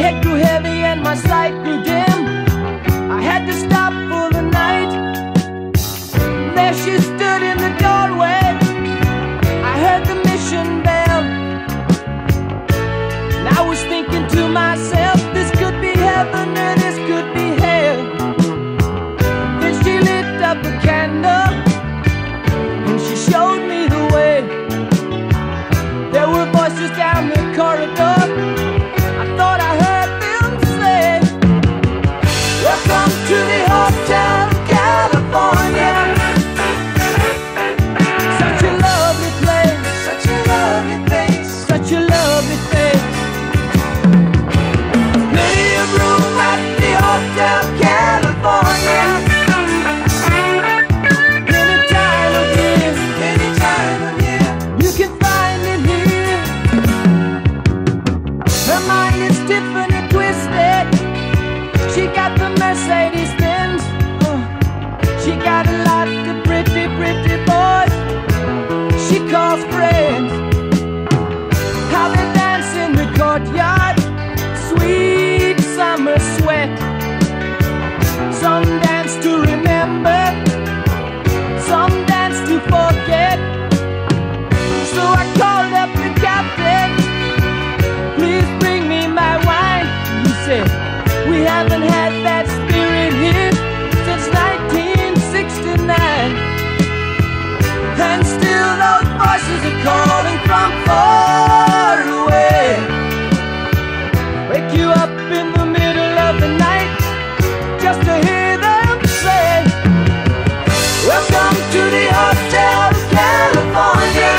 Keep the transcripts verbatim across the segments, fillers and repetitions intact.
head grew heavy and my sight grew dim. I had to stop for the night. There she stood in the doorway. I heard the mission bell, and I was thinking to myself, this could be heaven or this could be hell. Then she lit up a candle and she showed me the way. There were voices down the corridor. I thought I heard them say, welcome to the Hotel California. Such a lovely place, such a lovely place, such a lovely place. Plenty of room at the Hotel California. Any time of year, any time of year, you can find it here. Her mind is different and twisted. She got the Mercedes Benz. uh, She got a lot of pretty, pretty boys she calls friends. How they dance in the courtyard, sweet summer sweat. Some dance to remember, some dance to forget. So I called up the captain, please bring me my wine. He said, we haven't had that spirit here since nineteen sixty-nine. And still those voices are calling from far away. Wake you up in the middle of the night just to hear them say, welcome to the Hotel California.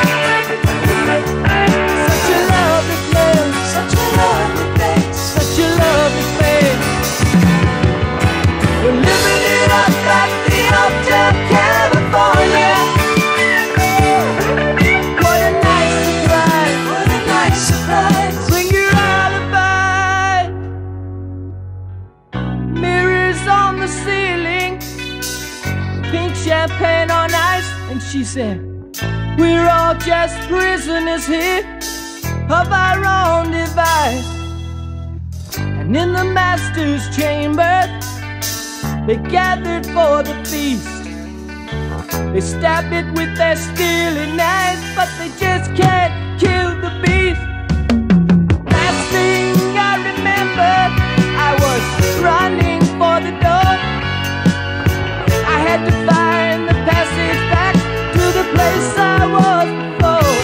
Such a lovely place, such a lovely place, such a lovely place. We're living it up at the Hotel California. What a nice surprise, what a nice surprise. Bring your alibi. Mirrors on the ceiling, pink champagne on ice. And she said, we're all just prisoners here of our own device. And in the master's chamber, they gathered for the feast. They stab it with their steely knives, but they just can't kill the beast. Last thing I remember, I was running for the door. I had to find the passage back to the place I was before.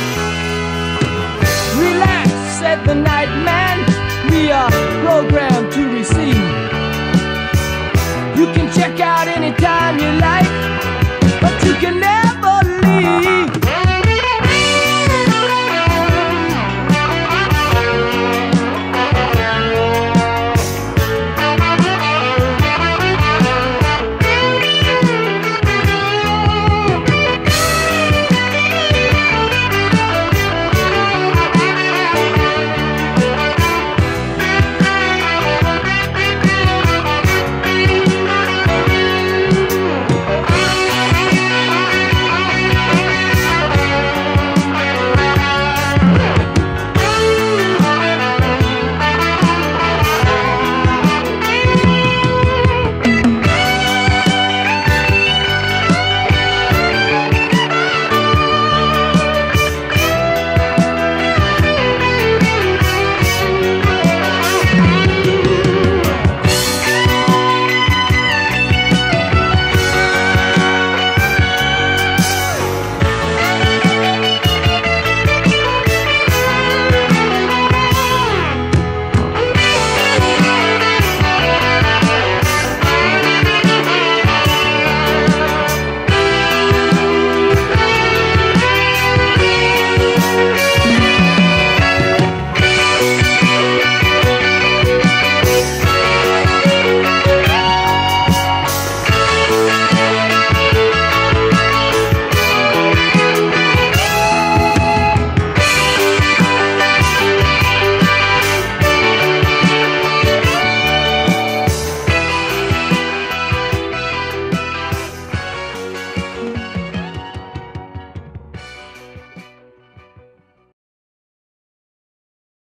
Relax, said the night man, we are programmed to receive. You can check out anytime you